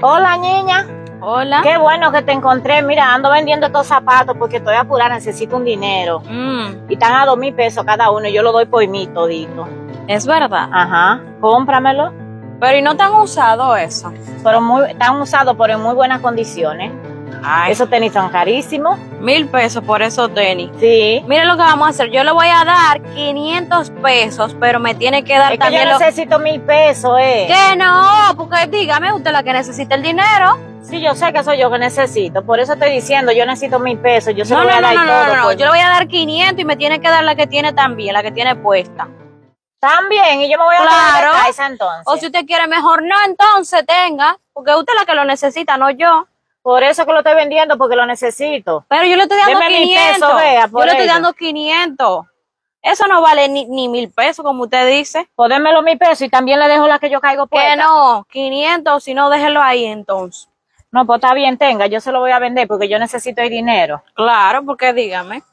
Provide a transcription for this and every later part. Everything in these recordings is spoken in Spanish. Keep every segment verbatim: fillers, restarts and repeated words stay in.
Hola, niña. Hola. Qué bueno que te encontré. Mira, ando vendiendo estos zapatos porque estoy apurada, necesito un dinero. Mm, Y están a dos mil pesos cada uno. Yo lo doy por mí todito. es verdad. Ajá, cómpramelo. Pero ¿y no te han usado eso? Pero muy, están usados, pero en muy buenas condiciones. Ay, Esos tenis son carísimos. mil pesos por esos tenis. Sí. Mire lo que vamos a hacer. Yo le voy a dar quinientos pesos, pero me tiene que dar Es que también yo lo... necesito mil pesos, eh. Que no, porque dígame, usted la que necesita el dinero. Sí, yo sé que soy yo que necesito. Por eso estoy diciendo, yo necesito mil pesos. Yo se No, lo voy no, a no, dar no, todo. no, no, por yo le voy a dar quinientos y me tiene que dar la que tiene también, la que tiene puesta. También, y yo me voy a Claro. quedar de casa entonces. O si usted quiere mejor, no, entonces tenga, porque usted es la que lo necesita, no yo. Por eso que lo estoy vendiendo, porque lo necesito. Pero yo le estoy dando Deme mil quinientos. pesos, vea, por yo le estoy ello. dando quinientos. Eso no vale ni, ni mil pesos, como usted dice. Podeme los mil pesos y también le dejo la que yo caigo puesta. Que no, quinientos, si no, déjelo ahí entonces. No, pues está bien, tenga, yo se lo voy a vender porque yo necesito el dinero. Claro, porque dígame.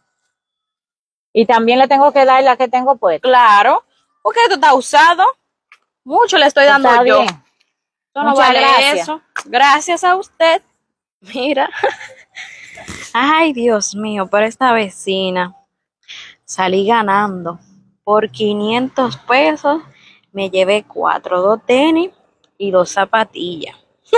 Y también le tengo que dar la que tengo puesta. Claro, porque esto está usado. Mucho le estoy dando Está yo. bien. Esto no Muchas vale gracias. eso. Gracias a usted. Mira. Ay, Dios mío, pero esta vecina salí ganando. Por quinientos pesos me llevé cuatro, dos tenis y dos zapatillas.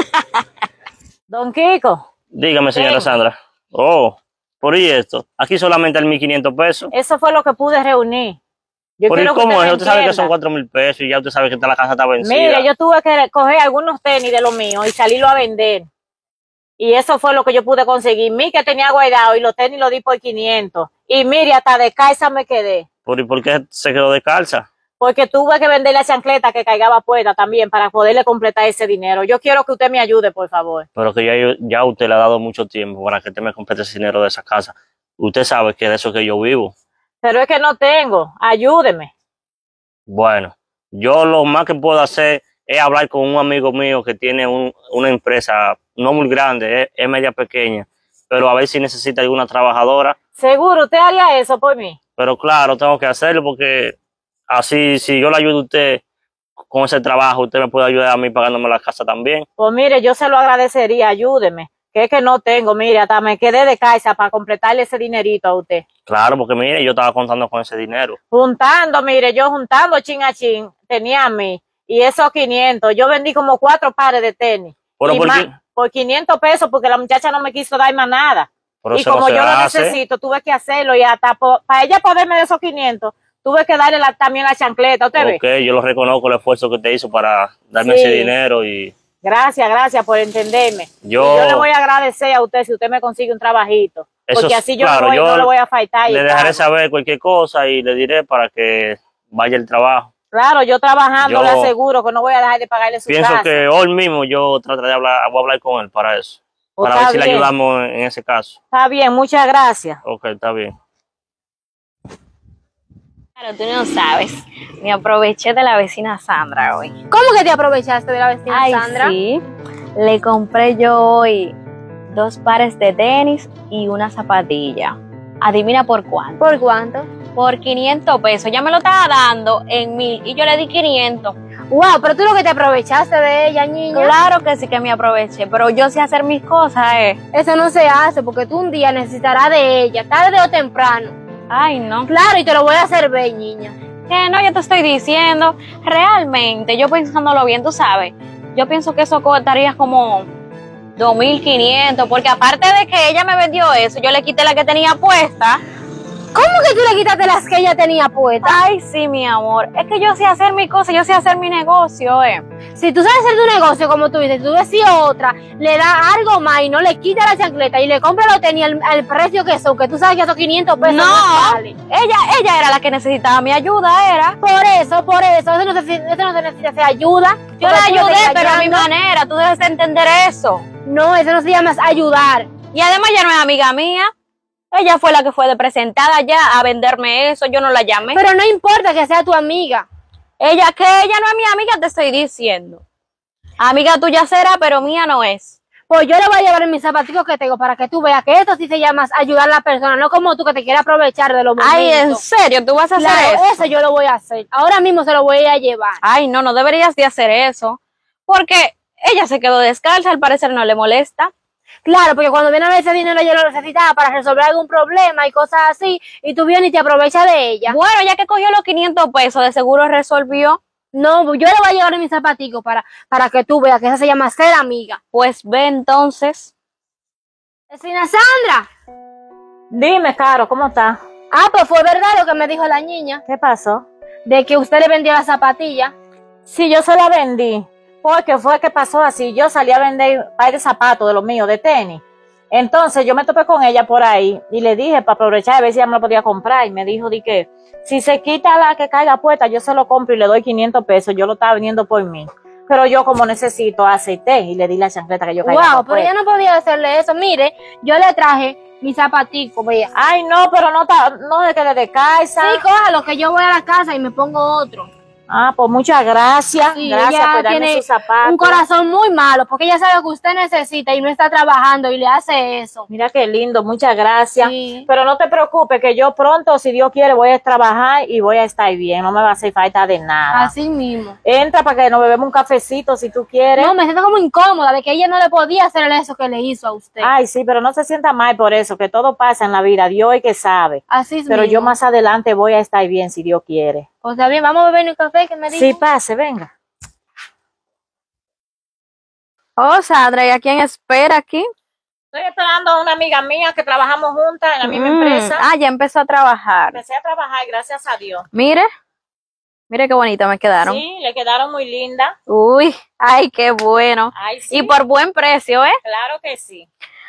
Don Kiko, Dígame, señora Ven. Sandra. Oh, por y esto. Aquí solamente hay mil quinientos pesos. eso fue lo que pude reunir. Yo ¿Por y quiero que cómo usted es? me Usted sabe que entienda. son cuatro mil pesos y ya usted sabe que la casa está vencida. Mire, yo tuve que coger algunos tenis de los míos y salirlo a vender. Y eso fue lo que yo pude conseguir. Mi que tenía guardado y los tenis los di por quinientos. Y mire, hasta de casa me quedé. ¿Por, y por qué se quedó descalza? Porque tuve que vender la chancleta que caigaba puesta también para poderle completar ese dinero. Yo quiero que usted me ayude, por favor. Pero que ya, yo- ya usted le ha dado mucho tiempo para que usted me complete ese dinero de esa casa. Usted sabe que de eso que yo vivo. Pero es que no tengo. Ayúdeme. Bueno, yo lo más que puedo hacer es hablar con un amigo mío que tiene un- una empresa no muy grande, es, es media pequeña, pero a ver si necesita alguna trabajadora. ¿Seguro usted haría eso por mí? Pero claro, tengo que hacerlo porque así, si yo le ayudo a usted con ese trabajo, usted me puede ayudar a mí pagándome la casa también. Pues mire, yo se lo agradecería. Ayúdeme. Que es que no tengo. Mire, hasta me quedé de casa para completarle ese dinerito a usted. Claro, porque mire, yo estaba contando con ese dinero. Juntando, mire, yo juntando chin a chin, tenía a mí. Y esos quinientos, yo vendí como cuatro pares de tenis. Pero Y ¿por más- qué? por quinientos pesos porque la muchacha no me quiso dar más nada. Pero Y eso no como se yo lo hace. necesito, tuve que hacerlo. Y hasta po- para ella poderme de esos quinientos, tuve que darle la- también la chancleta. ¿Usted ve? Ok, yo lo reconozco el esfuerzo que usted hizo para darme Sí. ese dinero y Gracias, gracias por entenderme. Yo- Y yo le voy a agradecer a usted si usted me consigue un trabajito. Eso Porque es así yo, claro, no, voy- yo no le voy a faltar. y le dejaré tal. saber cualquier cosa y le diré para que vaya el trabajo. Claro, yo trabajando Yo le aseguro que no voy a dejar de pagarle su Pienso casa. que hoy mismo yo trataré de hablar, voy a hablar con él para eso. Pues Para ver está si le bien. ayudamos en ese caso. Está bien, muchas gracias. Ok, está bien. Claro, tú no sabes. Me aproveché de la vecina Sandra hoy. ¿Cómo que te aprovechaste de la vecina Ay, Sandra? sí. Le compré yo hoy dos pares de tenis y una zapatilla. Adivina por cuánto. ¿Por cuánto? Por quinientos pesos. Ya me lo estaba dando en mil y yo le di quinientos. Wow, pero tú lo que te aprovechaste de ella, niña. Claro que sí que me aproveché, pero yo sé hacer mis cosas, eh. Eso no se hace porque tú un día necesitarás de ella, tarde o temprano. Ay, no. Claro, y te lo voy a hacer ver, niña. Que no, yo te estoy diciendo. Realmente, yo pensándolo bien, tú sabes. Yo pienso que eso costaría como dos mil quinientos, porque aparte de que ella me vendió eso, yo le quité la que tenía puesta. ¿Cómo que tú le quitaste las que ella tenía puestas? Ay, sí, mi amor. Es que yo sé hacer mi cosa, yo sé hacer mi negocio, eh. Si tú sabes hacer tu negocio, como tú dices, tú decís otra, le da algo más y no le quita la chancleta y le compra los tenis al, al precio que son, que tú sabes que esos quinientos pesos no, No, valen. ella, ella era la que necesitaba mi ayuda, era. Por eso, por eso, eso no se, eso no se necesita hacer ayuda. Yo Porque la tú le ayudé, estás pero a mi ayudando. manera, tú debes de entender eso. No, eso no se llama ayudar. Y además ella no es amiga mía. Ella fue la que fue de presentada ya a venderme eso, yo no la llamé. Pero no importa que sea tu amiga. Ella, que ella no es mi amiga, te estoy diciendo. Amiga tuya será, pero mía no es. Pues yo le voy a llevar mis zapaticos que tengo para que tú veas que esto sí se llama ayudar a la persona, no como tú que te quieres aprovechar de los momentos. Ay, ¿en serio? ¿Tú vas a hacer Claro, eso? eso yo lo voy a hacer. Ahora mismo se lo voy a llevar. Ay, no, no deberías de hacer eso. Porque ella se quedó descalza, al parecer no le molesta. Claro, porque cuando viene a ver ese dinero ella lo necesitaba para resolver algún problema y cosas así, y tú vienes y te aprovechas de ella. Bueno, ya que cogió los quinientos pesos, de seguro resolvió. No, yo le voy a llevar mis zapaticos para, para que tú veas que esa se llama ser amiga. Pues ve entonces. Vecina Sandra. Dime, Caro, ¿cómo está? Ah, pues fue verdad lo que me dijo la niña, ¿Qué pasó? de que usted le vendió las zapatillas. Sí, yo se la vendí. Porque fue que pasó así. Yo salí a vender un par de zapatos de los míos, de tenis. Entonces yo me topé con ella por ahí y le dije para aprovechar a ver si ella me lo podía comprar. Y me dijo, di que si se quita la que caiga puesta, yo se lo compro y le doy quinientos pesos. Yo lo estaba vendiendo por mí. Pero yo como necesito aceité y le di la chancleta que yo caiga. Wow, pero ella no podía hacerle eso. Mire, yo le traje mis zapaticos, vea. Ay, no, pero no, ta- no de que le descalza. Sí, cójalo, que yo voy a la casa y me pongo otro. Ah, pues muchas gracias. Sí, Gracias ella por darme tiene sus zapatos. un corazón muy malo, porque ella sabe que usted necesita y no está trabajando y le hace eso. Mira qué lindo, muchas gracias. Sí. Pero no te preocupes, que yo pronto, si Dios quiere, voy a trabajar y voy a estar bien. No me va a hacer falta de nada. Así mismo. Entra para que nos bebemos un cafecito si tú quieres. No, me siento como incómoda de que ella no le podía hacer eso que le hizo a usted. Ay, sí, pero no se sienta mal por eso, que todo pasa en la vida. Dios es que sabe. Así Pero mismo. yo más adelante voy a estar bien si Dios quiere. O sea, bien, vamos a beber un café que me dijo. Sí, pase, venga. Oh, Sandra, ¿y a quién espera aquí? Estoy esperando a una amiga mía que trabajamos juntas en la misma Mm, empresa. Ah, ya empezó a trabajar. Empecé a trabajar, gracias a Dios. Mire, mire qué bonita me quedaron. Sí, le quedaron muy lindas. Uy, ay, qué bueno. Ay, sí. Y por buen precio, ¿eh? Claro que sí.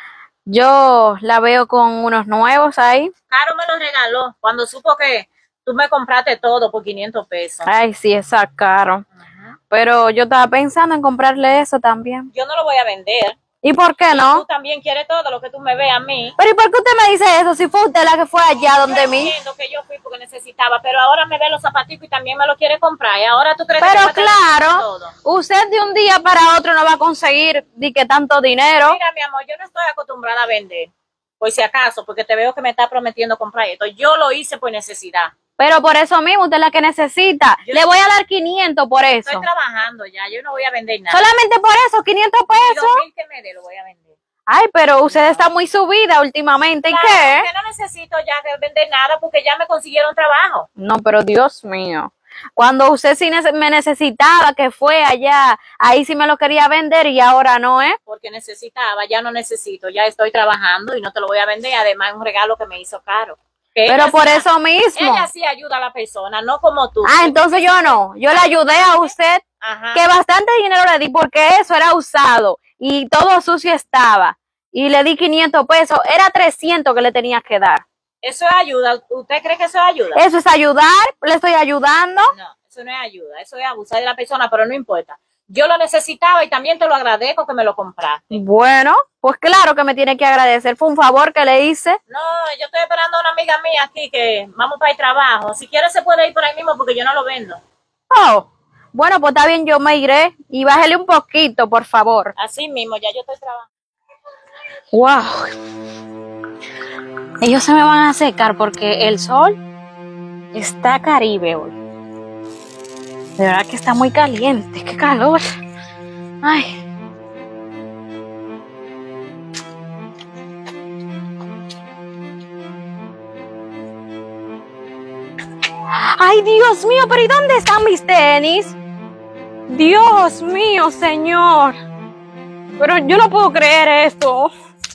Yo la veo con unos nuevos ahí. Caro me lo regaló cuando supo que tú me compraste todo por quinientos pesos. Ay, sí, está caro. Pero yo estaba pensando en comprarle eso también. Yo no lo voy a vender. ¿Y por qué Tú no? también quieres todo lo que tú me ves a mí. Pero ¿y por qué usted me dice eso si fue usted la que fue allá donde Yo mí? entiendo que yo fui porque necesitaba, pero ahora me ve los zapaticos y también me lo quiere comprar. Y ahora tú crees que Pero te va a tener claro, todo. usted de un día para otro no va a conseguir ni que tanto dinero. Mira, mi amor, yo no estoy acostumbrada a vender. Por si acaso, porque te veo que me está prometiendo comprar esto. Yo lo hice por necesidad. Pero por eso mismo usted es la que necesita. Yo- Le voy a dar quinientos por eso. Estoy trabajando ya, yo no voy a vender nada. Solamente por eso, quinientos Y pesos. dos mil que me dé lo voy a vender. Ay, pero usted está muy subida últimamente. ¿Y Claro, qué? que no necesito ya que vender nada porque ya me consiguieron trabajo. No, pero Dios mío. Cuando usted sí nece- me necesitaba, que fue allá, ahí sí me lo quería vender y ahora no, ¿eh? Porque necesitaba, ya no necesito, ya estoy trabajando y no te lo voy a vender. Además, es un regalo que me hizo Caro. Que Pero ella por sí- eso mismo. Ella sí ayuda a la persona, no como tú. Ah, entonces yo no. Yo le ayudé a usted, Ajá. que bastante dinero le di porque eso era usado y todo sucio estaba. Y le di quinientos pesos, era trescientos que le tenía que dar. Eso es ayuda. ¿Usted cree que eso es ayuda? Eso es ayudar, le estoy ayudando. No, eso no es ayuda, eso es abusar de la persona, pero no importa. Yo lo necesitaba y también te lo agradezco que me lo compraste. Bueno, pues claro que me tiene que agradecer. Fue un favor que le hice. No, yo estoy esperando a una amiga mía aquí que vamos para el trabajo. Si quiere se puede ir por ahí mismo porque yo no lo vendo. Oh, bueno, pues está bien, yo me iré. Y bájele un poquito, por favor. Así mismo, ya yo estoy trabajando. Wow. Ellos se me van a secar porque el sol está caribe hoy. De verdad que está muy caliente, qué calor. Ay. Ay, Dios mío, pero ¿y dónde están mis tenis? Dios mío, señor. Pero yo no puedo creer esto.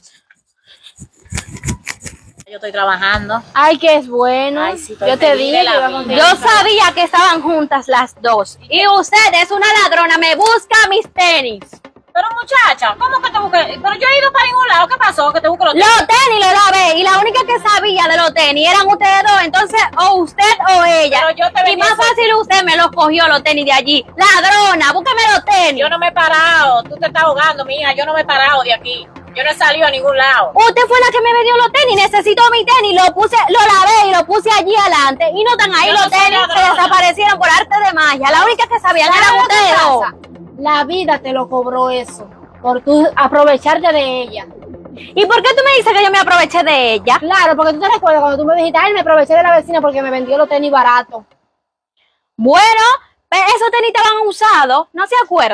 Yo estoy trabajando. Ay, que es bueno. Ay, sí, estoy yo te feliz dije de que la iba a vida. conseguir Yo trabajo. sabía que estaban juntas las dos. Y usted es una ladrona, me busca mis tenis. Pero muchacha, ¿cómo que te busqué? Pero yo he ido para ningún lado. ¿Qué pasó? Que te busco los Los tenis los lavé y la única que sabía de los tenis eran ustedes dos. Entonces, o usted o ella. Pero yo te y venía más a hacer- fácil usted me los cogió los tenis de allí. Ladrona, búsqueme los tenis. Yo no me he parado. Tú te estás ahogando, mija. Yo no me he parado de aquí. Yo no he salido a ningún lado. Usted fue la que me vendió los tenis. Necesito mi tenis. Lo puse, lo lavé y lo puse allí adelante. Y no están ahí Yo los no soy tenis. Se ladrona. desaparecieron por arte de magia. La única que sabían ¿Sabes eran lo que ustedes dos. pasa? La vida te lo cobró eso. Por tú aprovecharte de ella. ¿Y por qué tú me dices que yo me aproveché de ella? Claro, porque tú te recuerdas cuando tú me dijiste, ay, me aproveché de la vecina porque me vendió los tenis baratos. Bueno, pe- esos tenis estaban usados, ¿no se acuerda? Te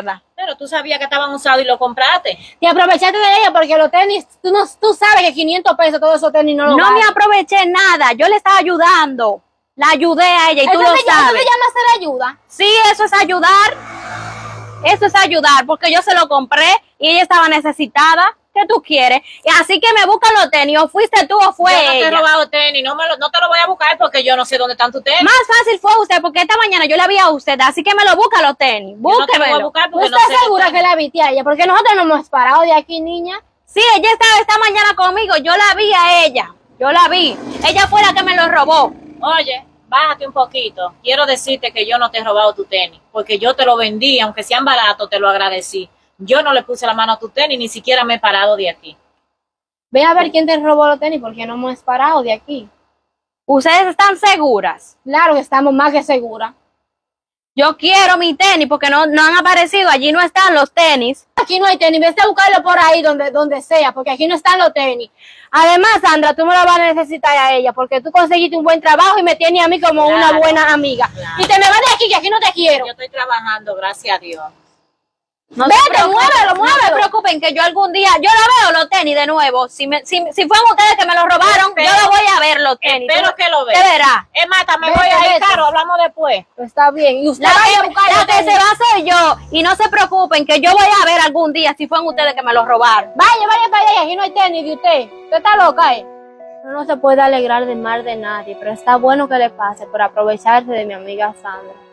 Pero tú sabías que estaban usados y lo compraste. Te aprovechaste de ella porque los tenis, tú, no, tú sabes que quinientos pesos todos esos tenis no lo No valen. me aproveché nada, yo le estaba ayudando. La ayudé a ella y tú lo Entonces, ¿ya sabes. ¿eso se llama hacer ayuda? Sí, eso es ayudar. Eso es ayudar, porque yo se lo compré y ella estaba necesitada. ¿Qué tú quieres? Y así que me buscan los tenis, o fuiste tú o fue Yo no te he ella. robado tenis, no, me lo, no te lo voy a buscar porque yo no sé dónde están tus tenis. Más fácil fue usted, porque esta mañana yo la vi a usted, así que me lo busca los tenis. Yo no te lo voy a Búsquemelo. buscar ¿No porque no, estás sé segura dónde que la viste a ella? Porque nosotros no hemos parado de aquí, niña. Sí, ella estaba esta mañana conmigo, yo la vi a ella. Yo la vi. Ella fue la que me lo robó. Oye, bájate un poquito. Quiero decirte que yo no te he robado tu tenis, porque yo te lo vendí, aunque sean baratos, te lo agradecí. Yo no le puse la mano a tu tenis, ni siquiera me he parado de aquí. Ve a ver quién te robó los tenis porque no hemos parado de aquí. ¿Ustedes están seguras? Claro que estamos más que seguras. Yo quiero mi tenis porque no, no han aparecido, allí no están los tenis. Aquí no hay tenis, vete a buscarlo por ahí donde, donde sea, porque aquí no están los tenis. Además, Sandra, tú me la vas a necesitar a ella, porque tú conseguiste un buen trabajo y me tienes a mí como Claro, una buena amiga. claro. Y te me vas de aquí, que aquí no te quiero. Yo estoy trabajando, gracias a Dios. No se Vete, preocupen, muévelo, No se muévelo. preocupen que yo algún día, yo la veo los tenis de nuevo. Si me, si, si fueron ustedes que me los robaron, Espero- yo los voy a ver los tenis. Espero Tú- que lo Te veas. verás. Es más, me Vete, voy a ir, vete. Caro, hablamos después. Está bien. Y usted La vaya a que, buscar la los que tenis. se va a ser yo. Y no se preocupen que yo voy a ver algún día si fueron ustedes que me los robaron. Vaya, vaya para allá, aquí no hay tenis de usted. Usted está loca, ¿eh? Uno no se puede alegrar del mal de nadie, pero está bueno que le pase por aprovecharse de mi amiga Sandra.